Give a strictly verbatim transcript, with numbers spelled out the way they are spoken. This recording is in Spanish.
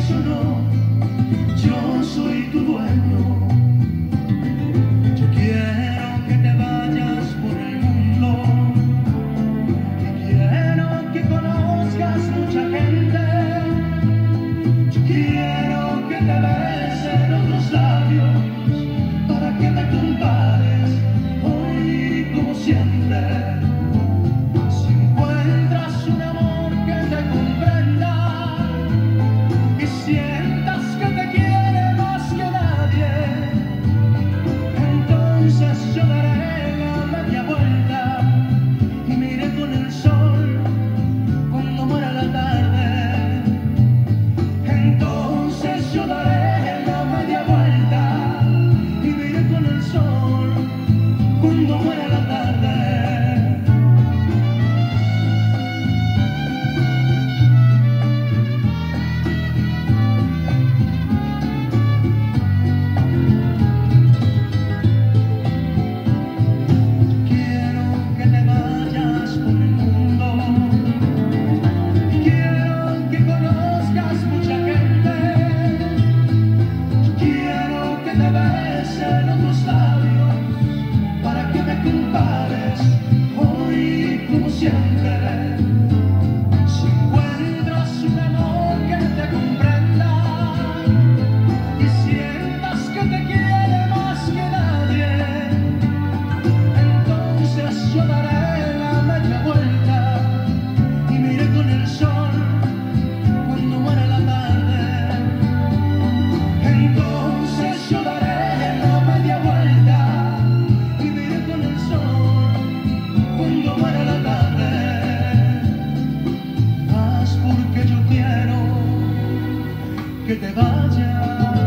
quieras o no, yo soy tu dueño. Yo quiero que te vayas por el mundo y quiero que conozcas mucha gente. Yo quiero que te besen otros labios para que me compares hoy como siempre. Si encuentras un amor que te comprenda y sientas que te quiere más que nadie, entonces yo daré la media vuelta y me iré con el sol cuando muera la tarde. Entonces yo daré la media vuelta y me iré con el sol cuando muera la tarde. Si encuentras un amor que te comprenda y sientas que te quiere más que nadie, entonces yo daré la media vuelta y me iré con el sol cuando muera la tarde. Entonces yo daré la media vuelta y me iré con el sol cuando muera la tarde. Porque yo quiero que te vayas.